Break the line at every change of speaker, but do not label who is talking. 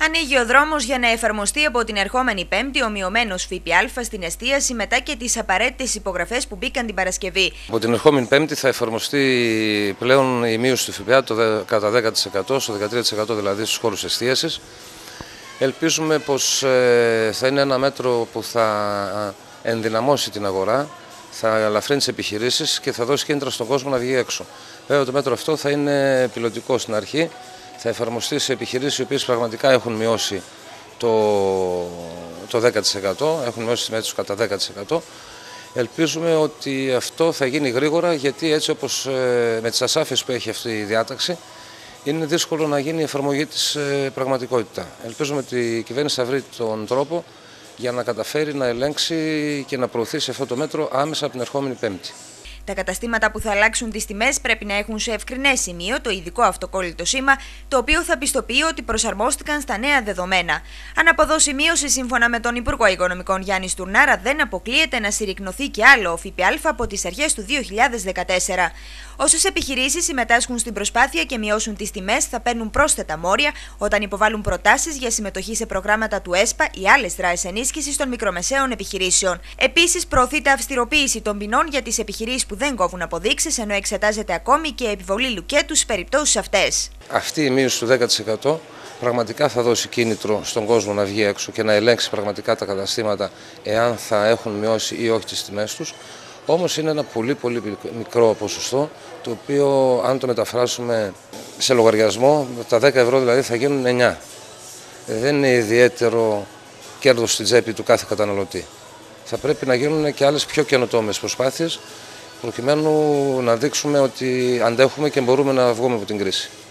Ανοίγει ο δρόμος για να εφαρμοστεί από την ερχόμενη Πέμπτη ο μειωμένος ΦΠΑ στην εστίαση μετά και τις απαραίτητες υπογραφές που μπήκαν την Παρασκευή.
Από την ερχόμενη Πέμπτη θα εφαρμοστεί πλέον η μείωση του ΦΠΑ κατά 10%, στο 13% δηλαδή στους χώρους εστίασης. Ελπίζουμε πως θα είναι ένα μέτρο που θα ενδυναμώσει την αγορά, θα ελαφρύνει τις επιχειρήσεις και θα δώσει κίνητρα στον κόσμο να βγει έξω. Βέβαια το μέτρο αυτό θα είναι πιλωτικό στην αρχή, θα εφαρμοστεί σε επιχειρήσεις οι οποίες πραγματικά έχουν μειώσει το 10%, έχουν μειώσει τις μέτρες τους κατά 10%. Ελπίζουμε ότι αυτό θα γίνει γρήγορα, γιατί έτσι όπως με τις ασάφειες που έχει αυτή η διάταξη είναι δύσκολο να γίνει η εφαρμογή της πραγματικότητα. Ελπίζουμε ότι η κυβέρνηση θα βρει τον τρόπο για να καταφέρει να ελέγξει και να προωθήσει αυτό το μέτρο άμεσα από την ερχόμενη Πέμπτη.
Τα καταστήματα που θα αλλάξουν τις τιμές πρέπει να έχουν σε ευκρινές σημείο το ειδικό αυτοκόλλητο σήμα, το οποίο θα πιστοποιεί ότι προσαρμόστηκαν στα νέα δεδομένα. Αν αποδώσει μείωση, σύμφωνα με τον Υπουργό Οικονομικών Γιάννη Στουρνάρα, δεν αποκλείεται να συρρικνωθεί και άλλο ΦΠΑ από τις αρχές του 2014. Όσες επιχειρήσεις συμμετάσχουν στην προσπάθεια και μειώσουν τις τιμές θα παίρνουν πρόσθετα μόρια όταν υποβάλουν προτάσεις για συμμετοχή σε προγράμματα του ΕΣΠΑ ή άλλες δράσεις ενίσχυσης των μικρομεσαίων επιχειρήσεων. Επίσης, προωθείται αυστηροποίηση των ποινών για τις επιχειρήσεις που δεν κόβουν αποδείξεις, ενώ εξετάζεται ακόμη και επιβολή λουκέτου στις περιπτώσεις αυτές.
Αυτή η μείωση του 10% πραγματικά θα δώσει κίνητρο στον κόσμο να βγει έξω και να ελέγξει πραγματικά τα καταστήματα εάν θα έχουν μειώσει ή όχι τις τιμές τους. Όμως είναι ένα πολύ μικρό ποσοστό, το οποίο αν το μεταφράσουμε σε λογαριασμό, τα 10 ευρώ δηλαδή θα γίνουν 9. Δεν είναι ιδιαίτερο κέρδος στην τσέπη του κάθε καταναλωτή. Θα πρέπει να γίνουν και άλλες πιο καινοτόμες προσπάθειες, προκειμένου να δείξουμε ότι αντέχουμε και μπορούμε να βγούμε από την κρίση.